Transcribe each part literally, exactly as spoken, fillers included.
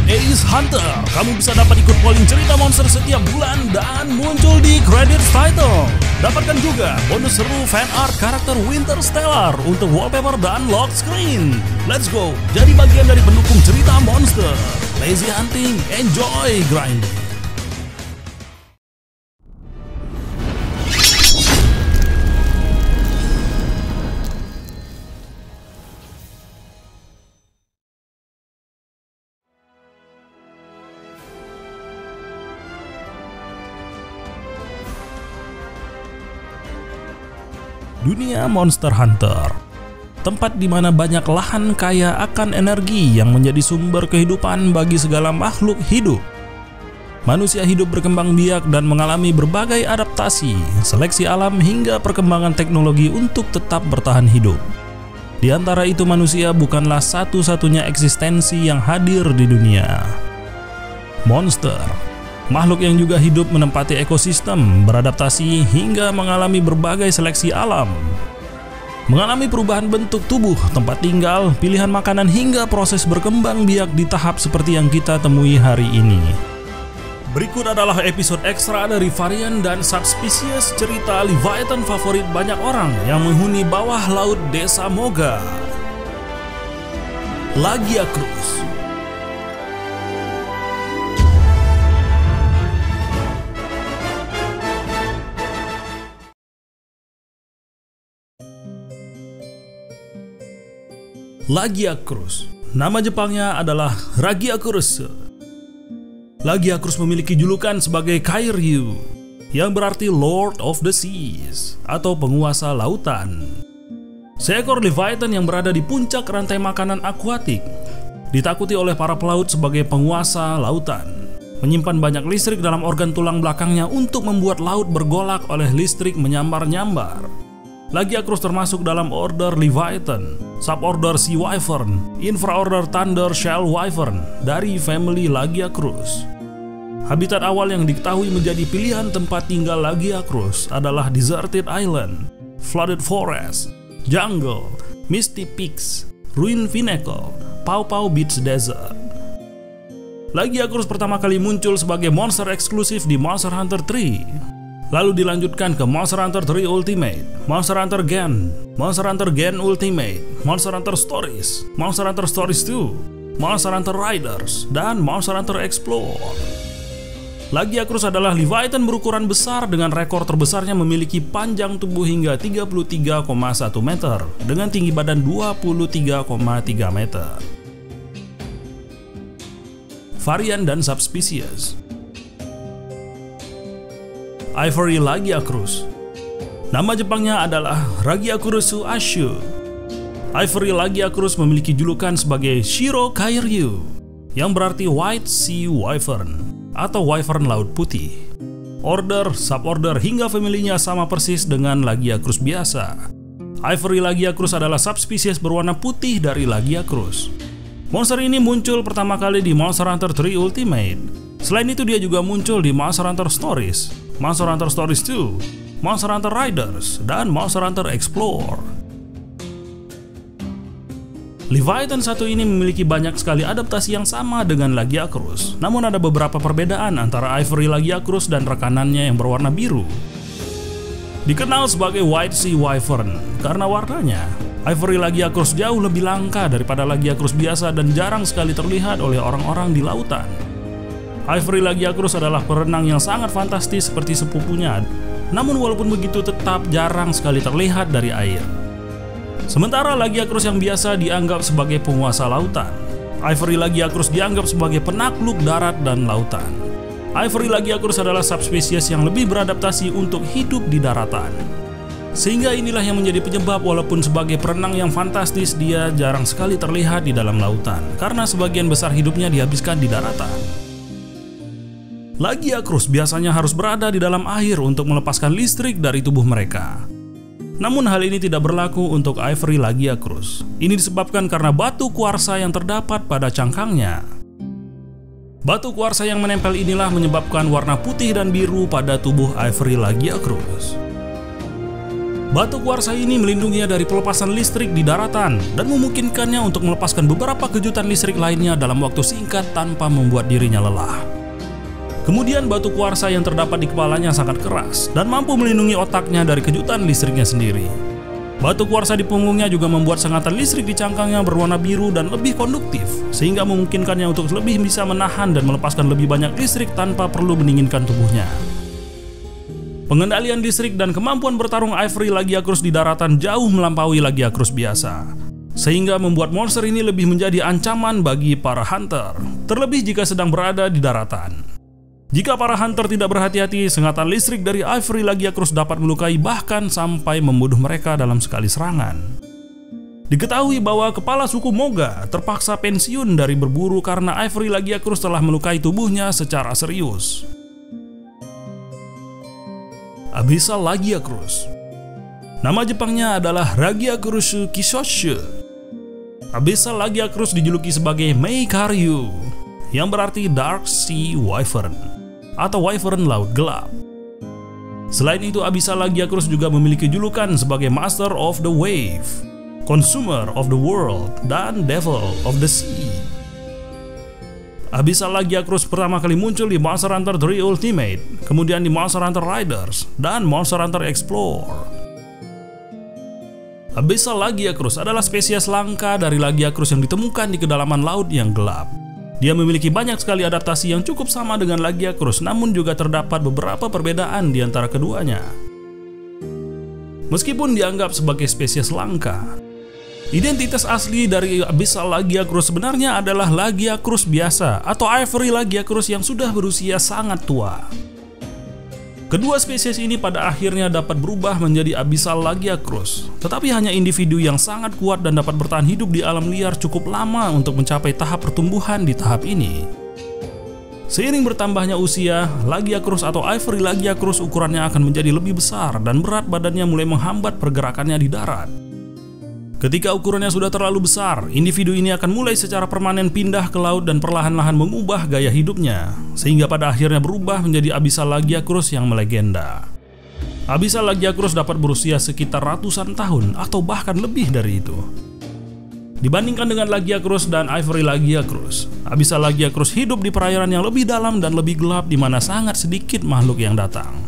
Ace Hunter. Kamu bisa dapat ikut polling cerita monster setiap bulan dan muncul di credits title. Dapatkan juga bonus seru fan art karakter Winter Stellar untuk wallpaper dan lock screen. Let's go, jadi bagian dari pendukung cerita monster. Lazy hunting, enjoy grinding. Dunia Monster Hunter, tempat di mana banyak lahan kaya akan energi yang menjadi sumber kehidupan bagi segala makhluk hidup. Manusia hidup berkembang biak dan mengalami berbagai adaptasi, seleksi alam hingga perkembangan teknologi untuk tetap bertahan hidup. Di antara itu manusia bukanlah satu-satunya eksistensi yang hadir di dunia. Monster, makhluk yang juga hidup menempati ekosistem, beradaptasi hingga mengalami berbagai seleksi alam. Mengalami perubahan bentuk tubuh, tempat tinggal, pilihan makanan hingga proses berkembang biak di tahap seperti yang kita temui hari ini. Berikut adalah episode ekstra dari varian dan subspesies cerita Leviathan favorit banyak orang yang menghuni bawah laut desa Moga. Lagiacrus. Lagiacrus, nama Jepangnya adalah Ragiacrus. Lagiacrus memiliki julukan sebagai Kairyu, yang berarti Lord of the Seas atau penguasa lautan. Seekor Leviathan yang berada di puncak rantai makanan akuatik, ditakuti oleh para pelaut sebagai penguasa lautan. Menyimpan banyak listrik dalam organ tulang belakangnya untuk membuat laut bergolak oleh listrik menyambar-nyambar. Lagiacrus termasuk dalam order Leviathan, suborder Sea Wyvern, infraorder Thunder Shell Wyvern dari family Lagiacrus. Habitat awal yang diketahui menjadi pilihan tempat tinggal Lagiacrus adalah deserted island, flooded forest, jungle, misty peaks, ruin pinnacle, Paw-Paw Beach Desert. Lagiacrus pertama kali muncul sebagai monster eksklusif di Monster Hunter tiga. Lalu dilanjutkan ke Monster Hunter tiga Ultimate, Monster Hunter Gen, Monster Hunter Gen Ultimate, Monster Hunter Stories, Monster Hunter Stories dua, Monster Hunter Riders, dan Monster Hunter Explore. Lagiacrus adalah Leviathan berukuran besar dengan rekor terbesarnya memiliki panjang tubuh hingga tiga puluh tiga koma satu meter dengan tinggi badan dua puluh tiga koma tiga meter. Varian dan subspesies. Ivory Lagiacrus. Nama Jepangnya adalah Ragiacurusu Ashu. Ivory Lagiacrus memiliki julukan sebagai Shiro Kairyu, yang berarti White Sea Wyvern atau Wyvern Laut Putih. Order, suborder hingga familinya sama persis dengan Lagiacrus biasa. Ivory Lagiacrus adalah subspesies berwarna putih dari Lagiacrus. Monster ini muncul pertama kali di Monster Hunter tiga Ultimate. Selain itu dia juga muncul di Monster Hunter Stories, Monster Hunter Stories dua, Monster Hunter Riders, dan Monster Hunter Explore. Leviathan satu ini memiliki banyak sekali adaptasi yang sama dengan Lagiacrus, namun ada beberapa perbedaan antara Ivory Lagiacrus dan rekanannya yang berwarna biru. Dikenal sebagai White Sea Wyvern karena warnanya, Ivory Lagiacrus jauh lebih langka daripada Lagiacrus biasa dan jarang sekali terlihat oleh orang-orang di lautan. Ivory Lagiacrus adalah perenang yang sangat fantastis seperti sepupunya, namun walaupun begitu tetap jarang sekali terlihat dari air. Sementara Lagiacrus yang biasa dianggap sebagai penguasa lautan, Ivory Lagiacrus dianggap sebagai penakluk darat dan lautan. Ivory Lagiacrus adalah subspesies yang lebih beradaptasi untuk hidup di daratan. Sehingga inilah yang menjadi penyebab walaupun sebagai perenang yang fantastis dia jarang sekali terlihat di dalam lautan, karena sebagian besar hidupnya dihabiskan di daratan. Lagiacrus biasanya harus berada di dalam air untuk melepaskan listrik dari tubuh mereka. Namun hal ini tidak berlaku untuk Ivory Lagiacrus. Ini disebabkan karena batu kuarsa yang terdapat pada cangkangnya. Batu kuarsa yang menempel inilah menyebabkan warna putih dan biru pada tubuh Ivory Lagiacrus. Batu kuarsa ini melindunginya dari pelepasan listrik di daratan dan memungkinkannya untuk melepaskan beberapa kejutan listrik lainnya dalam waktu singkat tanpa membuat dirinya lelah. Kemudian batu kuarsa yang terdapat di kepalanya sangat keras dan mampu melindungi otaknya dari kejutan listriknya sendiri. Batu kuarsa di punggungnya juga membuat sengatan listrik di cangkangnya berwarna biru dan lebih konduktif, sehingga memungkinkannya untuk lebih bisa menahan dan melepaskan lebih banyak listrik tanpa perlu mendinginkan tubuhnya. Pengendalian listrik dan kemampuan bertarung Ivory Lagiacrus di daratan jauh melampaui Lagiacrus biasa, sehingga membuat monster ini lebih menjadi ancaman bagi para hunter, terlebih jika sedang berada di daratan. Jika para hunter tidak berhati-hati, sengatan listrik dari Ivory Lagiacrus dapat melukai bahkan sampai membunuh mereka dalam sekali serangan. Diketahui bahwa kepala suku Moga terpaksa pensiun dari berburu karena Ivory Lagiacrus telah melukai tubuhnya secara serius. Abyssal Lagiacrus. Nama Jepangnya adalah Ragiacrus Kishoshu. Abyssal Lagiacrus dijuluki sebagai Meikaryu, yang berarti Dark Sea Wyvern atau Wyvern Laut Gelap. Selain itu, Abyssal Lagiacrus juga memiliki julukan sebagai Master of the Wave, Consumer of the World, dan Devil of the Sea. Abyssal Lagiacrus pertama kali muncul di Monster Hunter three Ultimate, kemudian di Monster Hunter Riders, dan Monster Hunter Explore. Abyssal Lagiacrus adalah spesies langka dari Lagiacrus yang ditemukan di kedalaman laut yang gelap. Dia memiliki banyak sekali adaptasi yang cukup sama dengan Lagiacrus, namun juga terdapat beberapa perbedaan di antara keduanya. Meskipun dianggap sebagai spesies langka, identitas asli dari Abyssal Lagiacrus sebenarnya adalah Lagiacrus biasa atau Ivory Lagiacrus yang sudah berusia sangat tua. Kedua spesies ini pada akhirnya dapat berubah menjadi Abyssal Lagiacrus, tetapi hanya individu yang sangat kuat dan dapat bertahan hidup di alam liar cukup lama untuk mencapai tahap pertumbuhan di tahap ini. Seiring bertambahnya usia, Lagiacrus atau Ivory Lagiacrus ukurannya akan menjadi lebih besar dan berat badannya mulai menghambat pergerakannya di darat. Ketika ukurannya sudah terlalu besar, individu ini akan mulai secara permanen pindah ke laut dan perlahan-lahan mengubah gaya hidupnya, sehingga pada akhirnya berubah menjadi Abyssal Lagiacrus yang melegenda. Abyssal Lagiacrus dapat berusia sekitar ratusan tahun atau bahkan lebih dari itu. Dibandingkan dengan Lagiacrus dan Ivory Lagiacrus, Abyssal Lagiacrus hidup di perairan yang lebih dalam dan lebih gelap di mana sangat sedikit makhluk yang datang.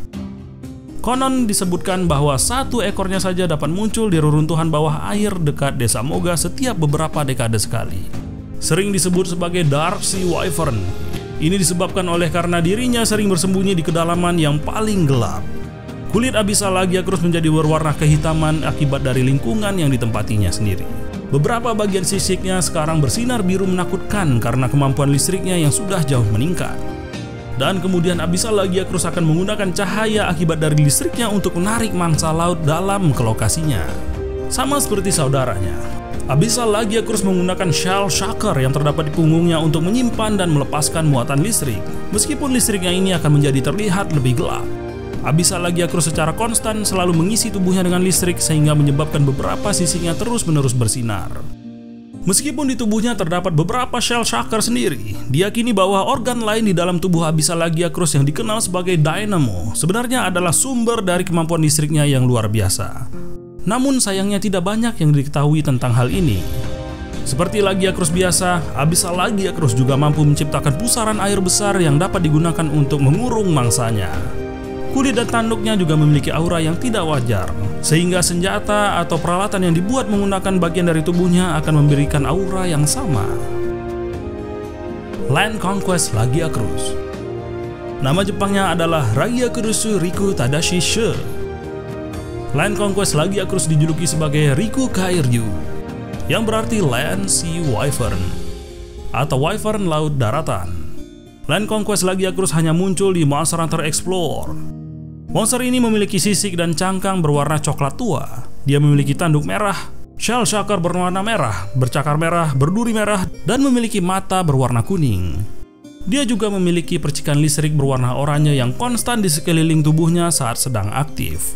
Konon disebutkan bahwa satu ekornya saja dapat muncul di reruntuhan bawah air dekat desa Moga setiap beberapa dekade sekali. Sering disebut sebagai Dark Sea Wyvern. Ini disebabkan oleh karena dirinya sering bersembunyi di kedalaman yang paling gelap. Kulit Abyssal Lagiacrus menjadi berwarna kehitaman akibat dari lingkungan yang ditempatinya sendiri. Beberapa bagian sisiknya sekarang bersinar biru menakutkan karena kemampuan listriknya yang sudah jauh meningkat. Dan kemudian Abyssal Lagiacrus akan menggunakan cahaya akibat dari listriknya untuk menarik mangsa laut dalam ke lokasinya. Sama seperti saudaranya, Abyssal Lagiacrus menggunakan shell shocker yang terdapat di punggungnya untuk menyimpan dan melepaskan muatan listrik. Meskipun listriknya ini akan menjadi terlihat lebih gelap, Abyssal Lagiacrus secara konstan selalu mengisi tubuhnya dengan listrik sehingga menyebabkan beberapa sisinya terus-menerus bersinar. Meskipun di tubuhnya terdapat beberapa shell shocker sendiri, diyakini bahwa organ lain di dalam tubuh Abyssal Lagiacrus yang dikenal sebagai dynamo sebenarnya adalah sumber dari kemampuan listriknya yang luar biasa. Namun sayangnya tidak banyak yang diketahui tentang hal ini. Seperti Lagiacrus biasa, Abyssal Lagiacrus juga mampu menciptakan pusaran air besar yang dapat digunakan untuk mengurung mangsanya. Kulit dan tanduknya juga memiliki aura yang tidak wajar, sehingga senjata atau peralatan yang dibuat menggunakan bagian dari tubuhnya akan memberikan aura yang sama. Land Conquest Lagiacrus. Nama Jepangnya adalah Ragiacrus Riku Tadashi She. Land Conquest Lagiacrus dijuluki sebagai Riku Kairyu, yang berarti Land Sea Wyvern atau Wyvern Laut Daratan. Land Conquest Lagiacrus hanya muncul di Monster Hunter Explore. Monster ini memiliki sisik dan cangkang berwarna coklat tua. Dia memiliki tanduk merah, shell shocker berwarna merah, bercakar merah, berduri merah, dan memiliki mata berwarna kuning. Dia juga memiliki percikan listrik berwarna oranye yang konstan di sekeliling tubuhnya saat sedang aktif.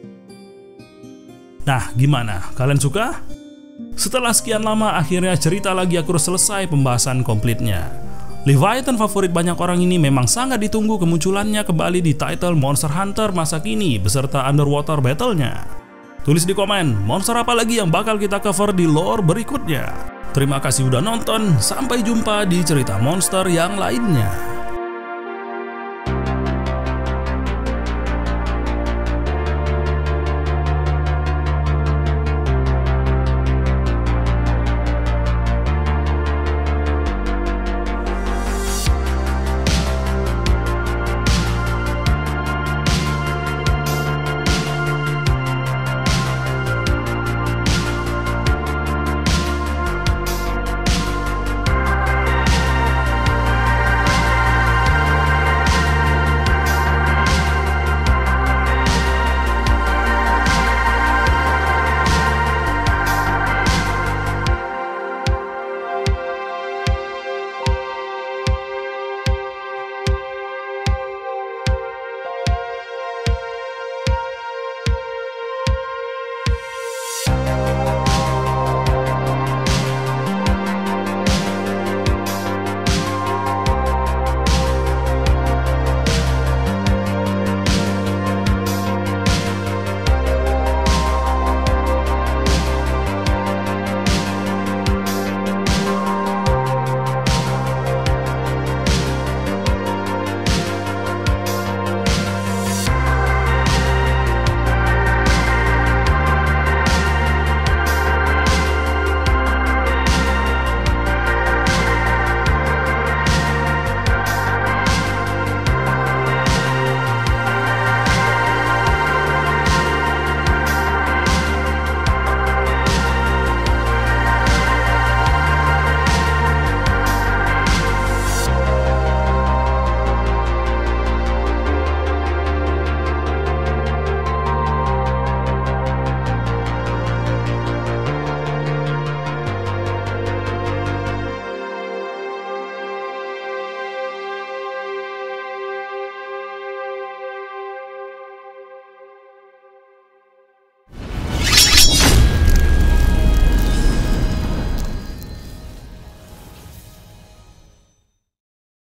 Nah, gimana? Kalian suka? Setelah sekian lama, akhirnya cerita Lagiacrus selesai pembahasan komplitnya. Leviathan favorit banyak orang ini memang sangat ditunggu kemunculannya kembali di title Monster Hunter masa kini beserta underwater battle-nya. Tulis di komen monster apa lagi yang bakal kita cover di lore berikutnya. Terima kasih udah nonton, sampai jumpa di cerita monster yang lainnya.